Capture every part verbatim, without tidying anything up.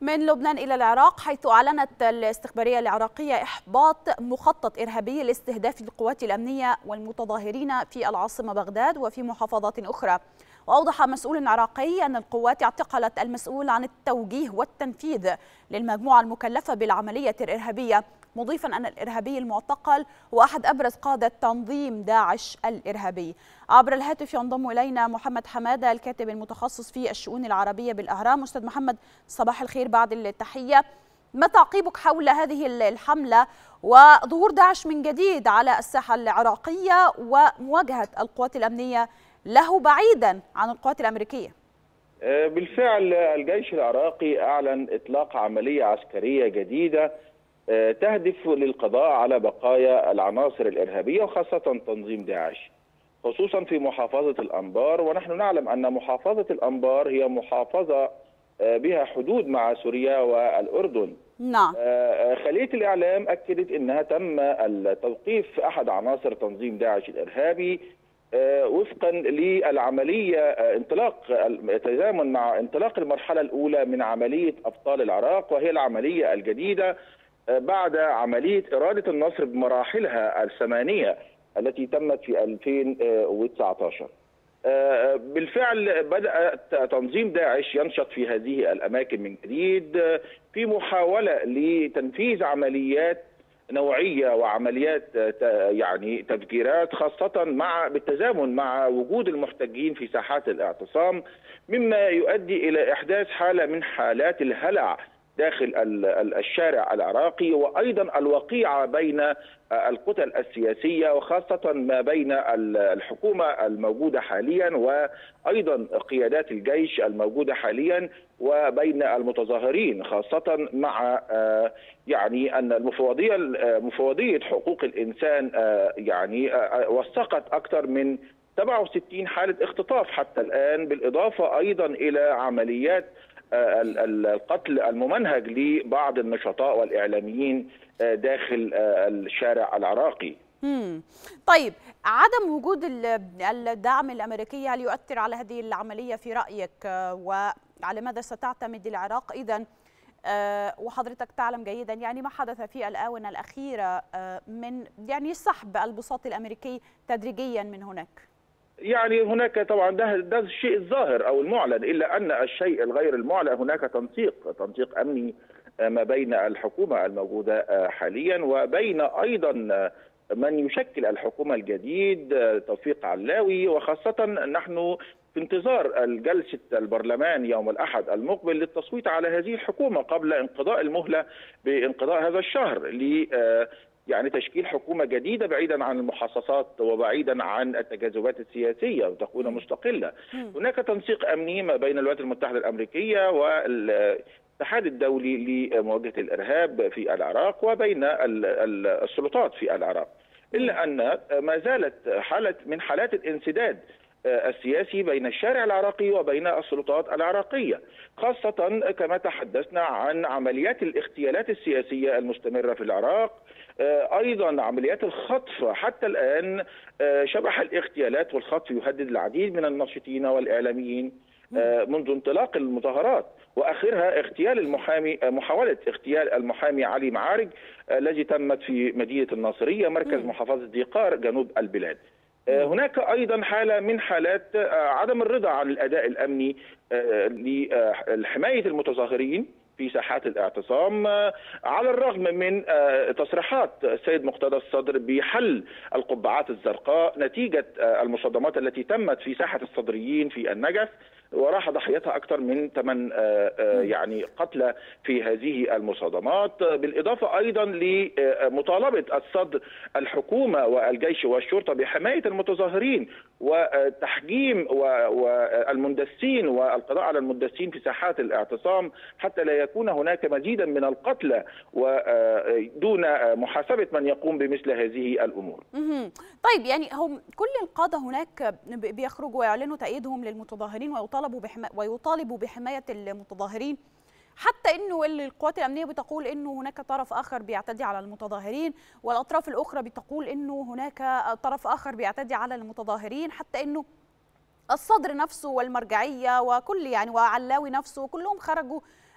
من لبنان إلى العراق، حيث أعلنت الاستخبارية العراقية إحباط مخطط إرهابي لاستهداف القوات الأمنية والمتظاهرين في العاصمة بغداد وفي محافظات أخرى. وأوضح مسؤول عراقي أن القوات اعتقلت المسؤول عن التوجيه والتنفيذ للمجموعة المكلفة بالعملية الإرهابية، مضيفا أن الإرهابي المعتقل هو أحد أبرز قادة تنظيم داعش الإرهابي. عبر الهاتف ينضم إلينا محمد حمادة، الكاتب المتخصص في الشؤون العربية بالأهرام. أستاذ محمد، صباح الخير بعد التحية. ما تعقيبك حول هذه الحملة وظهور داعش من جديد على الساحة العراقية ومواجهة القوات الأمنية له بعيدا عن القوات الأمريكية؟ بالفعل الجيش العراقي أعلن إطلاق عملية عسكرية جديدة تهدف للقضاء على بقايا العناصر الإرهابية وخاصة تنظيم داعش، خصوصا في محافظة الأنبار. ونحن نعلم أن محافظة الأنبار هي محافظة بها حدود مع سوريا والأردن. نعم. خلية الإعلام أكدت أنها تم توقيف أحد عناصر تنظيم داعش الإرهابي وفقا للعملية انطلاق تزامن مع انطلاق المرحلة الأولى من عملية أبطال العراق، وهي العملية الجديدة بعد عملية إرادة النصر بمراحلها الثمانية التي تمت في ألفين وتسعة عشر. بالفعل بدأ تنظيم داعش ينشط في هذه الأماكن من جديد في محاولة لتنفيذ عمليات نوعية وعمليات يعني تفجيرات، خاصة مع بالتزامن مع وجود المحتجين في ساحات الاعتصام، مما يؤدي إلى إحداث حالة من حالات الهلع داخل الشارع العراقي، وأيضا الوقيعة بين الكتل السياسية وخاصة ما بين الحكومة الموجودة حاليا وأيضا قيادات الجيش الموجودة حاليا وبين المتظاهرين، خاصة مع يعني أن المفوضية مفوضية حقوق الإنسان يعني وثقت أكثر من سبعة وستين حالة اختطاف حتى الآن، بالإضافة أيضا إلى عمليات القتل الممنهج لبعض النشطاء والإعلاميين داخل الشارع العراقي. مم. طيب، عدم وجود الدعم الأمريكي هل يؤثر على هذه العملية في رأيك؟ وعلى ماذا ستعتمد العراق إذن؟ وحضرتك تعلم جيدا يعني ما حدث في الآونة الأخيرة من يعني سحب البساط الأمريكي تدريجيا من هناك. يعني هناك طبعا ده ده الشيء الظاهر او المعلن، الا ان الشيء الغير المعلن هناك تنسيق تنسيق امني ما بين الحكومه الموجوده حاليا وبين ايضا من يشكل الحكومه الجديد توفيق علاوي، وخاصه نحن في انتظار جلسه البرلمان يوم الاحد المقبل للتصويت على هذه الحكومه قبل انقضاء المهله بانقضاء هذا الشهر ل يعني تشكيل حكومة جديدة بعيدا عن المحاصصات وبعيدا عن التجاذبات السياسية وتكون مستقلة. هناك تنسيق أمني ما بين الولايات المتحدة الأمريكية والاتحاد الدولي لمواجهة الإرهاب في العراق وبين السلطات في العراق، إلا أن ما زالت حالة من حالات الانسداد السياسي بين الشارع العراقي وبين السلطات العراقية، خاصة كما تحدثنا عن عمليات الاغتيالات السياسية المستمرة في العراق، أيضا عمليات الخطف حتى الآن. شبح الاغتيالات والخطف يهدد العديد من الناشطين والإعلاميين منذ انطلاق المظاهرات، وآخرها اغتيال المحامي محاولة اغتيال المحامي علي معارج الذي تمت في مدينة الناصرية مركز محافظة ديقار جنوب البلاد. هناك أيضا حالة من حالات عدم الرضا عن الأداء الأمني لحماية المتظاهرين في ساحات الاعتصام، على الرغم من تصريحات السيد مقتدى الصدر بحل القبعات الزرقاء نتيجة المصادمات التي تمت في ساحة الصدريين في النجف، وراح ضحيتها أكثر من ثمان يعني قتلى في هذه المصادمات، بالإضافة أيضا لمطالبة الصدر الحكومة والجيش والشرطة بحماية المتظاهرين وتحجيم والمندسين والقضاء على المندسين في ساحات الاعتصام حتى لا يكون هناك مزيدا من القتلى ودون محاسبة من يقوم بمثل هذه الأمور. طيب، يعني هم كل القادة هناك بيخرجوا ويعلنوا تأييدهم للمتظاهرين ويطالبوا بحما... ويطالبوا بحماية المتظاهرين، حتى انه القوات الامنيه بتقول انه هناك طرف اخر بيعتدي على المتظاهرين، والاطراف الاخرى بتقول انه هناك طرف اخر بيعتدي على المتظاهرين، حتى انه الصدر نفسه والمرجعيه وكل يعني وعلاوي نفسه كلهم خرجوا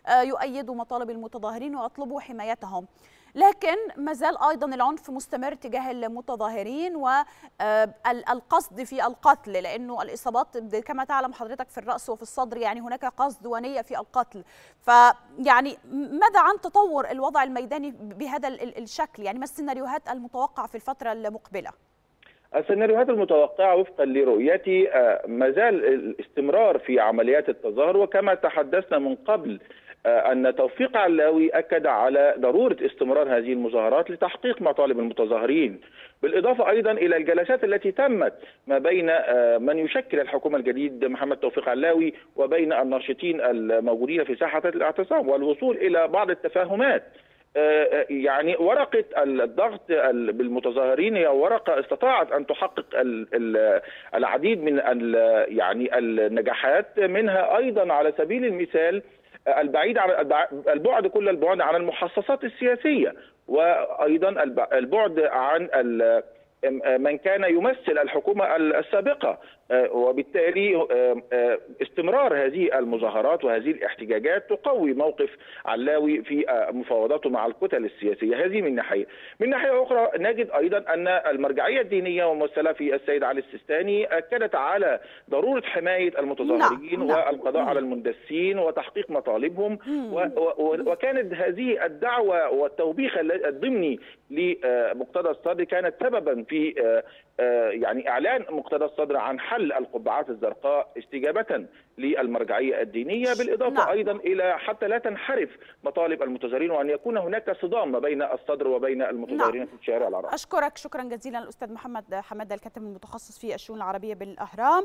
يؤيدوا مطالب المتظاهرين ويطلبوا حمايتهم. لكن ما زال أيضا العنف مستمر تجاه المتظاهرين والقصد في القتل، لأنه الإصابات كما تعلم حضرتك في الرأس وفي الصدر، يعني هناك قصد ونية في القتل. فيعني ماذا عن تطور الوضع الميداني بهذا الشكل؟ يعني ما السيناريوهات المتوقعة في الفترة المقبلة؟ السيناريوهات المتوقعة وفقا لرؤيتي ما زال الاستمرار في عمليات التظاهر، وكما تحدثنا من قبل أن توفيق علاوي أكد على ضرورة استمرار هذه المظاهرات لتحقيق مطالب المتظاهرين، بالإضافة أيضا إلى الجلسات التي تمت ما بين من يشكل الحكومة الجديد محمد توفيق علاوي وبين الناشطين الموجودين في ساحة الاعتصام، والوصول إلى بعض التفاهمات. يعني ورقة الضغط بالمتظاهرين هي ورقة استطاعت أن تحقق العديد من يعني النجاحات، منها أيضا على سبيل المثال البعيد عن البعد كل البعد عن المحصصات السياسية، وأيضا البعد عن من كان يمثل الحكومة السابقة، وبالتالي استمرار هذه المظاهرات وهذه الاحتجاجات تقوي موقف علاوي في مفاوضاته مع الكتل السياسية. هذه من ناحية. من ناحية أخرى نجد أيضا أن المرجعية الدينية وممثلة في السيد علي السيستاني أكدت على ضرورة حماية المتظاهرين نعم. نعم. والقضاء على المندسين وتحقيق مطالبهم، وكانت هذه الدعوة والتوبيخ الضمني لمقتدى الصدر كانت سببا في يعني إعلان مقتدى الصدر عن حل القبعات الزرقاء استجابة للمرجعية الدينية، بالإضافة نعم. أيضا إلى حتى لا تنحرف مطالب المتظاهرين وأن يكون هناك صدام ما بين الصدر وبين المتظاهرين نعم. في الشارع العربي. أشكرك شكرا جزيلا الأستاذ محمد حمادة، الكاتب المتخصص في الشؤون العربية بالأهرام.